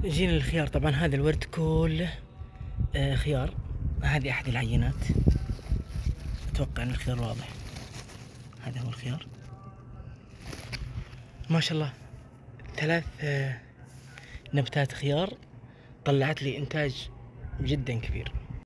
جينا الخيار. طبعا هذا الورد كله خيار. هذه احد العينات، اتوقع ان الخيار واضح. هذا هو الخيار ما شاء الله. 3 نبتات خيار طلعت لي انتاج جدا كبير.